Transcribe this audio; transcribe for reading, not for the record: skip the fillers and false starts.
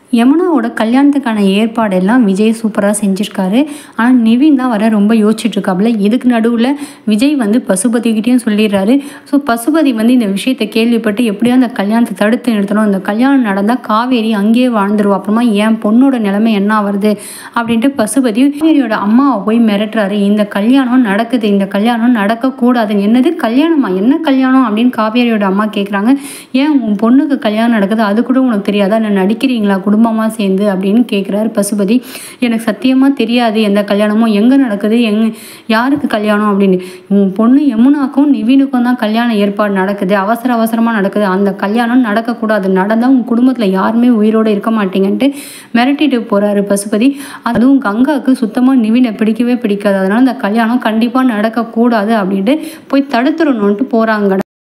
யமுனாவோட கல்யாணத்துக்கான ஏற்பாடெல்லாம் விஜய் சூப்பராக செஞ்சுருக்காரு. ஆனால் நிவின் தான் வர ரொம்ப யோசிச்சுட்ருக்காப்புல. இதுக்கு நடுவில் விஜய் வந்து பசுபதிக்கிட்டேயும் சொல்லிடுறாரு. ஸோ பசுபதி வந்து இந்த விஷயத்தை கேள்விப்பட்டு எப்படியோ அந்த கல்யாணத்தை தடுத்து நிறுத்தணும், இந்த கல்யாணம் நடந்தால் காவேரி அங்கேயே வாழ்ந்துருவா, அப்புறமா என் பொண்ணோட நிலைமை என்ன வருது அப்படின்ட்டு பசுபதி காவேரியோட அம்மாவை போய் மிரட்டுறாரு. இந்த கல்யாணம் நடக்குது, இந்த கல்யாணம் நடக்கக்கூடாது. என்னது கல்யாணமா, என்ன கல்யாணம் அப்படின்னு காவேரியோட அம்மா கேட்குறாங்க. ஏன் உன் பொண்ணுக்கு கல்யாணம் நடக்குது அது கூட உனக்கு தெரியாதா, நான் நடிக்கிறீங்களா குடும்பமாக சேர்ந்து அப்படின்னு கேட்குறாரு பசுபதி. எனக்கு சத்தியமாக தெரியாது எந்த கல்யாணமும் எங்கே நடக்குது, யாருக்கு கல்யாணம் அப்படின்னு. உன் பொண்ணு யமுனாக்கும் நிவினுக்கும் தான் கல்யாண ஏற்பாடு நடக்குது, அவசரமாக நடக்குது. அந்த கல்யாணம் நடக்கக்கூடாது, நடந்தால் உன் குடும்பத்தில் யாருமே உயிரோடு இருக்க மாட்டீங்கன்ட்டு மிரட்டிட்டு போகிறாரு பசுபதி. அதுவும் கங்காவுக்கு சுத்தமாக நிவினை பிடிக்கவே பிடிக்காது. அதனால் அந்த கல்யாணம் கண்டிப்பாக நடக்கக்கூடாது அப்படின்ட்டு போய் தடுத்துடணுன்ட்டு போகிறாங்க.